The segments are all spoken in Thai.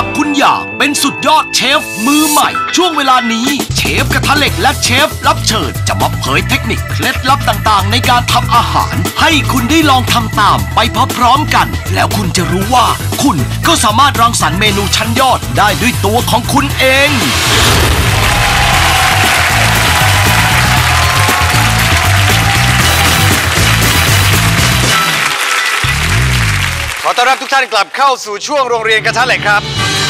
ากคุณอยากเป็นสุดยอดเชฟมือใหม่ช่วงเวลานี้เชฟกระทะเหล็กและเชฟรับเชิญจะมาเผยเทคนิคเคล็ดลับต่างๆในการทำอาหารให้คุณได้ลองทำตามไปพร้อมๆกันแล้วคุณจะรู้ว่าคุณก็สามารถรังสรรค์เมนูชั้นยอดได้ด้วยตัวของคุณเองขอต้อนรับทุกท่านกลับเข้าสู่ช่วงโรงเรียนกระทะเหล็กครับ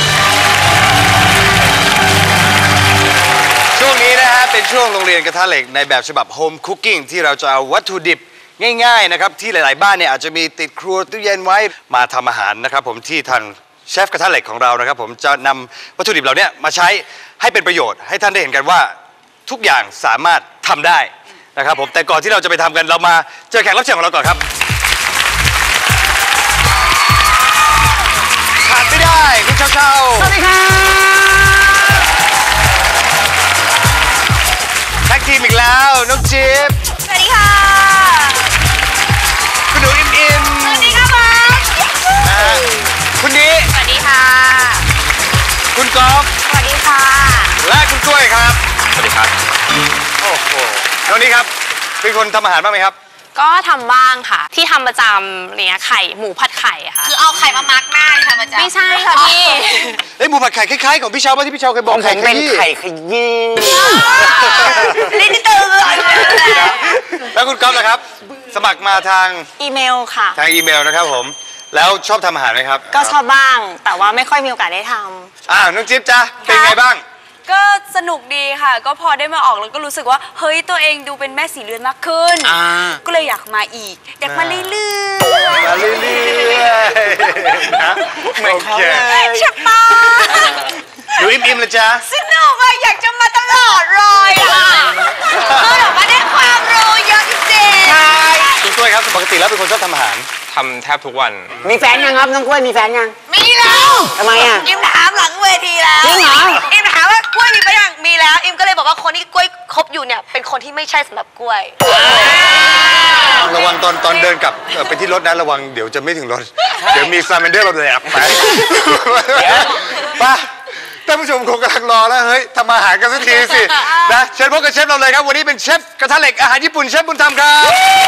ช่วงนี้นะฮะเป็นช่วงโรงเรียนกระทะเหล็กในแบบฉบับโฮมคุกกิ้งที่เราจะเอาวัตถุดิบง่ายๆนะครับที่หลายๆบ้านเนี่ยอาจจะมีติดครัวตู้เย็นไว้มาทำอาหารนะครับผมที่ทางเชฟกระทะเหล็กของเรานะครับผมจะนำวัตถุดิบเหล่านี้มาใช้ให้เป็นประโยชน์ให้ท่านได้เห็นกันว่าทุกอย่างสามารถทำได้นะครับผมแต่ก่อนที่เราจะไปทำกันเรามาเจอแขกรับเชิญของเราก่อนครับขาดไม่ได้คุณเช้าสวัสดีครับแท็กทีมอีกแล้วน้องจิ๊บสวัสดีค่ะคุณหนูอิมสวัสดีค่ะมาคุณนี้สวัสดีค่ะคุณกอล์ฟสวัสดีค่ะและคุณกล้วยครับสวัสดีครับโอ้โหน้องนี้ครับเป็นคนทำอาหารบ้างไหมครับก็ทำบ้างค่ะที่ทำประจำเนี่ยไข่หมูผัดไข่ค่ะคือเอาไข่มามักหน้าที่ทำประจำไม่ใช่ค่ะพี่หมูผัดไข่คล้ายๆของพี่เช้าป่ะที่พี่เช้าเคยบอกไข่เป็นไข่ขยี้ลิ้นตื่นแล้วคุณก๊อฟนะครับสมัครมาทางอีเมลค่ะทางอีเมลนะครับผมแล้วชอบทำอาหารไหมครับก็ชอบบ้างแต่ว่าไม่ค่อยมีโอกาสได้ทำน้องจิ๊บจ้ะเป็นไงบ้างก็สนุกดีค่ะก็พอได้มาออกแล้วก็รู้สึกว่าเฮ้ยตัวเองดูเป็นแม่สีเรือนมากขึ้นก็เลยอยากมาอีกอยากมาเรื่อยๆนะเหมือนเขาเลยใช่ปะดูอิ่มๆเลยจ้ะสนุกอะอยากจะมาตลอดเลยอะก็แบบว่าได้ความรู้เยอะจริงๆคุณกล้วยครับปกติแล้วเป็นคนชอบทำอาหารทำแทบทุกวันมีแฟนยังครับน้องกล้วยมีแฟนยังมีแล้วทำไมอ่ะอิมถามหลังเวทีแล้วจริงเหรออิมถามว่ากล้วยมีไปยังมีแล้วอิมก็เลยบอกว่าคนที่กล้วยคบอยู่เนี่ยเป็นคนที่ไม่ใช่สำหรับกล้วยระวังตอนเดินกลับไปที่รถนะระวังเดี๋ยวจะไม่ถึงรถเดี๋ยวมีซาเมนเดอร์แบบแหลกไปป่ะท่านผู้ชมคงกำลังรอแล้วเฮ้ยทำอาหารกันสักทีสินะเชิญพบกับเชฟเราเลยครับวันนี้เป็นเชฟกระทะเหล็กอาหารญี่ปุ่นเชฟบุญธรรมครับ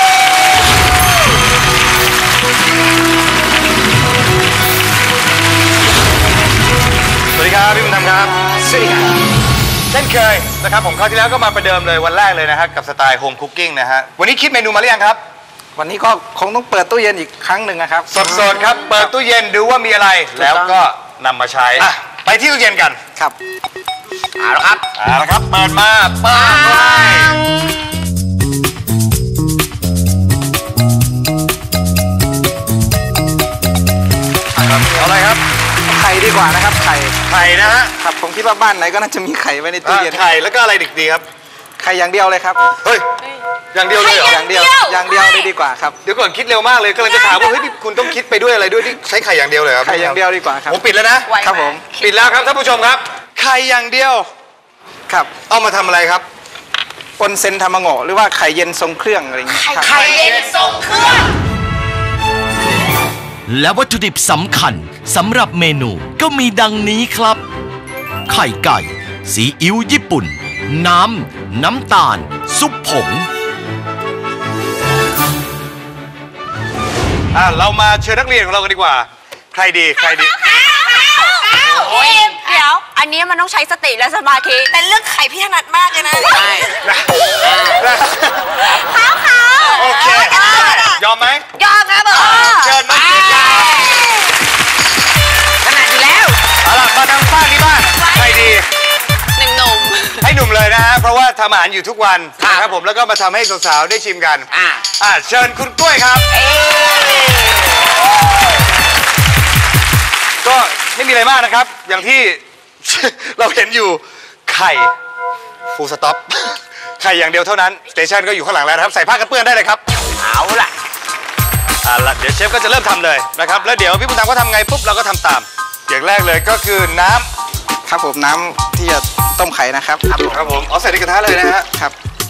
สวัสดีครับพี่บุญธรรมครับสวัสดีครับเช่นเคยนะครับผมคราวที่แล้วก็มาประเดิมเลยวันแรกเลยนะฮะกับสไตล์โฮมคุกกิ้งนะฮะวันนี้คิดเมนูมาหรือยังครับวันนี้ก็คงต้องเปิดตู้เย็นอีกครั้งหนึ่งนะครับสดๆครับเปิดตู้เย็นดูว่ามีอะไรแล้วก็นำมาใช้ไปที่ตู้เย็นกันครับเอาละครับเปิดมาเอาอะไรครับไข่ดีกว่านะครับไข่นะฮะครับผมคิดว่าบ้านไหนก็น่าจะมีไข่ไว้ในตู้เย็นไข่แล้วก็อะไรดีครับไข่อย่างเดียวเลยครับเฮ้ยอย่างเดียวเลยเหรออย่างเดียวเลยดีกว่าครับเดี๋ยวก่อนคิดเร็วมากเลยกำลังจะถามว่าเฮ้ยคุณต้องคิดไปด้วยอะไรด้วยที่ใช้ไข่อย่างเดียวเลยครับไข่อย่างเดียวดีกว่าครับผมปิดแล้วนะครับผมปิดแล้วครับท่านผู้ชมครับไข่อย่างเดียวครับเอามาทำอะไรครับปนเซนทามาโงะหรือว่าไข่เย็นทรงเครื่องอะไรอย่างเงี้ยไข่เย็นทรงเครื่องและวัตถุดิบสำคัญสำหรับเมนูก็มีดังนี้ครับไข่ไก่ซีอิ๊วญี่ปุ่นน้ำตาลซุปผงเรามาเชิญนักเรียนของเรากันดีกว่าใครดีโอ้ยเดี๋ยวอันนี้มันต้องใช้สติและสมาธิแต่เรื่องไข่พี่ถนัดมากเลยนะใช่เขาโอเคยอมไหมยอมครับเชิญมาเชิญถนัดอยู่แล้วเอาล่ะมาทางฝ้านี้บ้างใครดีหนุ่มให้หนุ่มเลยนะฮะเพราะว่าทำอาหารอยู่ทุกวันนะครับผมแล้วก็มาทำให้สาวๆได้ชิมกันเชิญคุณกล้วยครับก็ไม่มีอะไรมากนะครับอย่างที่เราเห็นอยู่ไข่ฟูลสต็อปไข่อย่างเดียวเท่านั้นสเตชันก็อยู่ข้างหลังแล้วนะครับใส่ผ้ากันเปื้อนได้เลยครับเอาล่ะเดี๋ยวเชฟก็จะเริ่มทำเลยนะครับแล้วเดี๋ยวพี่บุญธรรมก็ทำไงปุ๊บเราก็ทำตามอย่างแรกเลยก็คือน้ำครับผมน้ำที่จะต้มไข่นะครับครับผมเอาใส่ในกระทะเลยนะฮะครับ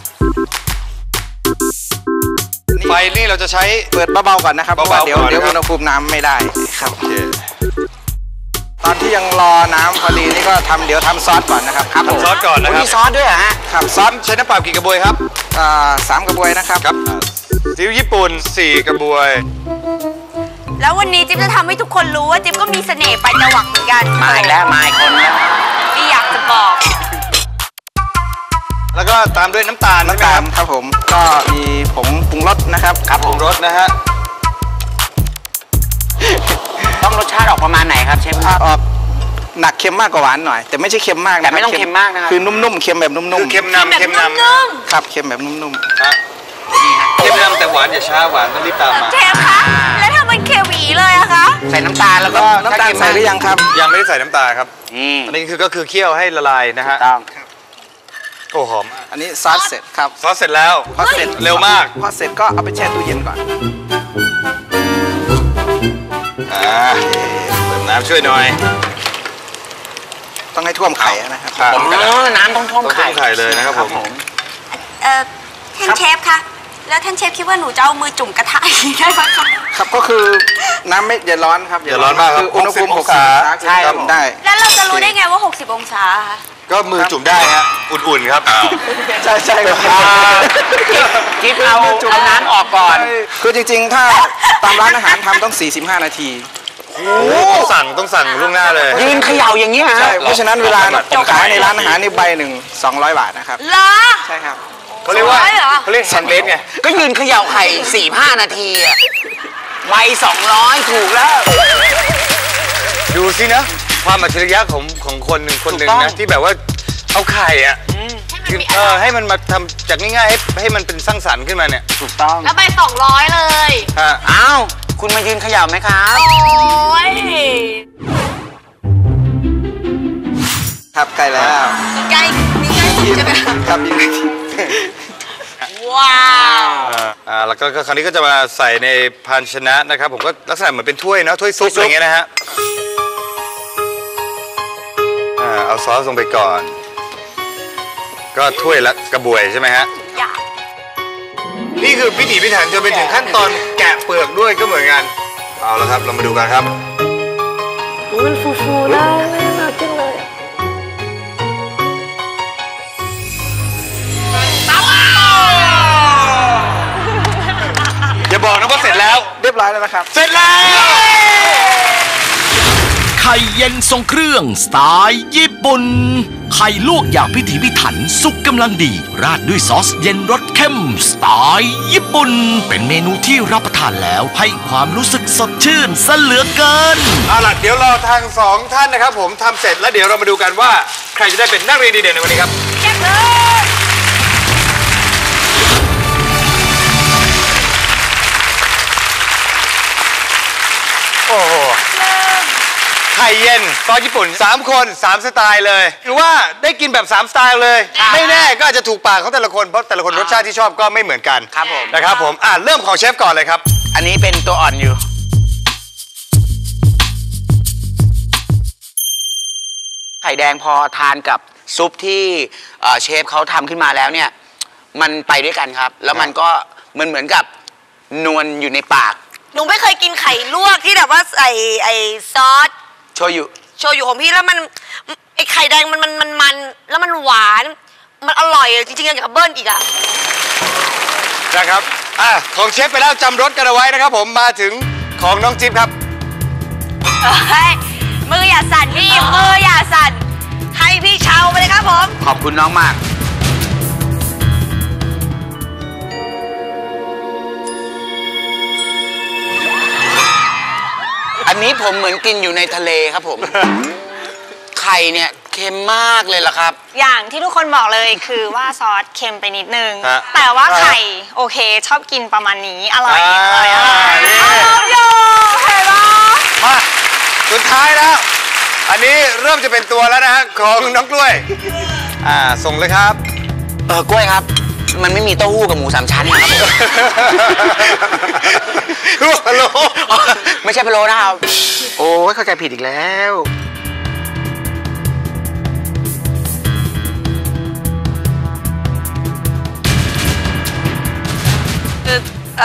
ไฟนี่เราจะใช้เปิดเบาๆก่อนนะครับเพราะว่าเดี๋ยวอุณหภูมิน้ำไม่ได้ครับตอนที่ยังรอน้ำพอดีนี่ก็เดี๋ยวทำซอสก่อนนะครับครับผมซอสก่อนนะครับมีซอสด้วยเหรอฮะครับซซออสสใช้น้ำเปล่ากี่กระบวยครับ 3 กระบวยนะครับครับซีอิ๊วญี่ปุ่น4 กระบวยแล้ววันนี้จิ๊บจะทำให้ทุกคนรู้ว่าจิ๊บก็มีเสน่ห์ปลายจวักเหมือนกันมาอีกแล้วมาอีกคนแล้วที่อยากจะบอกแล้วก็ตามด้วยน้ำตาลน้ำตาลครับผมก็มีผงปรุงรสนะครับครับผมรสนะฮะต้องรสชาติออกประมาณไหนครับเชฟออกหนักเค็มมากกว่าหวานหน่อย แต่ไม่ใช่เค็มมากนะแต่ไม่ต้องเค็มมากนะครับคือนุ่มๆเค็มแบบนุ่มคือเค็มนำแบบเค็มนนุ่มๆครับเค็มแบบนุ่มำฮะเค็มนำแต่หวานอย่าช้าหวานต้องรีบตามมาๆเชฟคะ แล้วถ้ามันเควีเลยอะคะใส่น้ำตาลแล้วๆก็ก็น้ำตาลใส่หรือยังครับยังไม่ได้ใส่น้ำตาลครับนี่อันนี้ก็คือเคี่ยวให้ละลายนะฮะต้องโอ้หอมอันนี้ซอสเสร็จครับซอสเสร็จแล้วพอเสร็จเร็วมากพอเสร็จก็เอาไปแช่ตู้เย็นก่อนเติมน้ำช่วยหน่อยต้องให้ท่วมไข่นะครับครับน้ำต้องท่วมไข่ต้องท่วมไข่เลยนะครับผมท่านเชฟคะ แล้วท่านเชฟคิดว่าหนูจะเอามือจุ่มกระทะอย่างนี้ได้ไหมคะครับก็คือน้ำไม่อย่าร้อนครับอย่าร้อนมากครับคืออุณหภูมิ 60 60 องศาใช่ครับได้แล้วเราจะรู้ได้ไงว่า 60 องศาคะก็มือจุ่มได้ฮะอุ่นๆครับใช่ใช่ครับจิ๊บเอาน้ำออกก่อนคือจริงๆ ถ้าตามร้านอาหารทำต้อง 45 นาทีต้องสั่งล่วงหน้าเลยยืนเขย่าอย่างนี้ฮะใช่เพราะฉะนั้นเวลาขายในร้านอาหารนี่ใบหนึ่ง200 บาทนะครับเหรอใช่ครับเขาเรียกว่าร้อยเหรอเขาเรียกแฮนด์เมดไงก็ยืนเขย่าไข่ 4-5 นาทีอะใบ200 ถูกแล้วดูสินะ ความอัจฉริยะของคนหนึ่งถูกต้องนะที่แบบว่าเอาไข่อะคือให้มันมาทำจากง่ายๆให้มันเป็นสร้างสรรค์ขึ้นมาเนี่ยถูกต้องแล้วไป200เลยฮะอ้าว คุณมายืนเขย่าไหมครับโอ้ยครับใกล้แล้วใกล้มีใกล้สุดใช่ไหมคะครับอีกนาทีว้าวแล้วก็คราวนี้ก็จะมาใส่ในภาชนะนะครับ ผมก็ลักษณะเหมือนเป็นถ้วยนะถ้วยซุปอะไรเงี้ยนะฮะเอาซอสลงไปก่อน ก็ถ้วยละกระบวยใช่ไหมฮะอยากนี่คือพิถีพิถันจนไปถึงขั้นตอนแกะเปลือกด้วยก็เหมือนกัน เอาละครับ เรามาดูกันครับมันฟูๆได้น่ารักจังเลยอย่าบอกนะว่าเสร็จแล้วเรียบร้อยแล้วนะครับเสร็จแล้วไข่เย็นทรงเครื่องสไตล์ญี่ปุ่น ไข่ลวกอย่างพิถีพิถันสุกกำลังดี ราดด้วยซอสเย็นรสเข้มสไตล์ญี่ปุ่น เป็นเมนูที่รับประทานแล้วให้ความรู้สึกสดชื่นซะเหลือเกินเอาล่ะเดี๋ยวเราทางสองท่านนะครับผมทำเสร็จแล้วเดี๋ยวเรามาดูกันว่าใครจะได้เป็นนักเรียนดีเด่นในวันนี้ครับเก็บเลยโอ้โหไข่เย็นซอสญี่ปุ่น3 คน3 สไตล์เลยหรือว่าได้กินแบบ3 สไตล์เลย ไม่แน่ก็อาจจะถูกปากของแต่ละคนเพราะแต่ละคนรสชาติที่ชอบก็ไม่เหมือนกันครับผมนะครับผมเริ่มของเชฟก่อนเลยครับอันนี้เป็นตัวอ่อนอยู่ ไข่แดงพอทานกับซุปที่เชฟเขาทำขึ้นมาแล้วเนี่ย มันไปด้วยกันครับ แล้วมันก็มันเหมือนกับนวลอยู่ในปากหนูไม่เคยกินไข่ลวกที่แบบว่าใส่ไอ้ซอสโชยุโชยุของพี่แล้วมันไอ้ไข่แดงมันแล้วมันหวาน มันอร่อยจริงๆอยากเบิ้ลอีกอะนะครับของเชฟไปแล้วจำรสกันเอาไว้นะครับผมมาถึงของน้องจิ๊บครับเฮ้ยมืออย่าสั่นพี่มืออย่าสั่นให้พี่เชาไปเลยครับผมขอบคุณน้องมาก อันนี้ผมเหมือนกินอยู่ในทะเลครับผม ไข่เนี่ยเค็มมากเลยล่ะครับอย่างที่ทุกคนบอกเลยคือว่าซอสเค็มไปนิดนึงฮะแต่ว่าไข่โอเคชอบกินประมาณนี้ อร่อย อร่อยนี่โยเห็นปะมาสุดท้ายแล้ว อันนี้เริ่มจะเป็นตัวแล้วนะฮะของน้องกล้วยส่งเลยครับกล้วยครับ มันไม่มีเต้าหู้กับหมู3 ชั้นนะครับผมฮัลโหลไม่ใช่พะโล้นะครับ โอ้ยเข้าใจผิดอีกแล้วคือ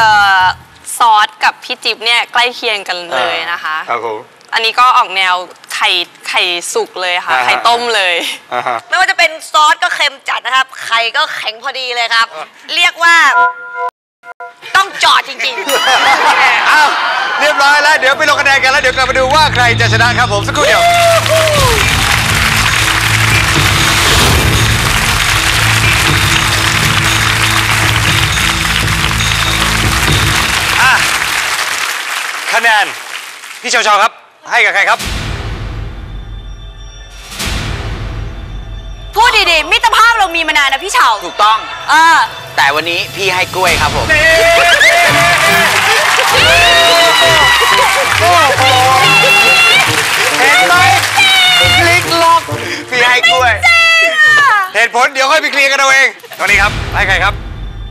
ซอสกับพี่จิ๊บเนี่ยใกล้เคียงกันเลยนะคะครับผมอันนี้ก็ออกแนวไไข่สุกเลยค่ะไข่ต้มเลยไม่ว่าจะเป็นซอสก็เค็มจัดนะครับไข่ก็แข็งพอดีเลยครับเรียกว่าต้องจอดจริงๆอ้าวเรียบร้อยแล้วเดี๋ยวไปลงคะแนนกันแล้วเดี๋ยวกลับมาดูว่าใครจะชนะครับผมสักครู่เดียวคะแนนพี่เชาครับให้กับใครครับพูดดีๆมิตรภาพเรามีมานานนะพี่เฉาถูกต้องแต่วันนี้พี่ให้กล้วยครับผมเห็นไหมคลิกล็อกพี่ให้กล้วยเหตุผลเดี๋ยวค่อยไปเคลียร์กันเอาเองตอนนี้ครับให้ใครครับ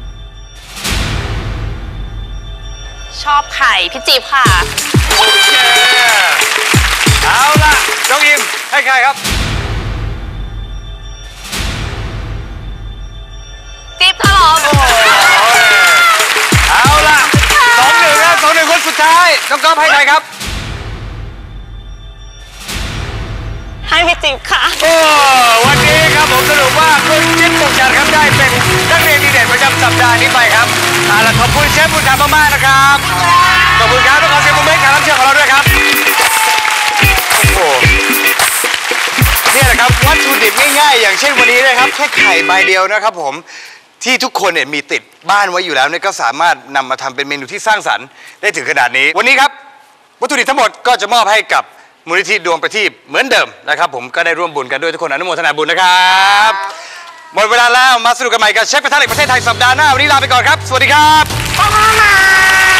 ชอบไข่พี่จิ๊บค่ะโอเคเอาล่ะน้องอิมให้ใครครับจิ๊บค่ะหรอเอาล่ะ2-1นะ2-1คนสุดท้ายน้องก๊อฟให้ใครครับให้พี่จิ๊บค่ะวันนี้ครับผมสรุปว่าคุณจิ๊บปกจัดครับได้เป็นนักเรียนดีเด่นประจำสัปดาห์นี้ไปครับเอาล่ะขอบคุณเชฟบุญธรรมมากๆนะครับขอบคุณครับต้องขอเสียงปรบมือให้กับรับเชิญของเราด้วยครับโอ้โหนี่แหละครับวัตถุดิบง่ายๆอย่างเช่นวันนี้นะครับแค่ไข่ใบเดียวนะครับผมที่ทุกคนเนี่ยมีติดบ้านไว้อยู่แล้วเนี่ยก็สามารถนำมาทำเป็นเมนูที่สร้างสรรค์ได้ถึงขนาดนี้วันนี้ครับวัตถุดิบทั้งหมดก็จะมอบให้กับมูลนิธิดวงประทีปเหมือนเดิมนะครับผมก็ได้ร่วมบุญกันด้วยทุกคนอนุโมทนาบุญนะครับหมดเวลาแล้วมาสนุกกันใหม่กับเชฟกระทะเหล็กประเทศไทยสัปดาห์หน้าวันนี้ลาไปก่อนครับสวัสดีครับ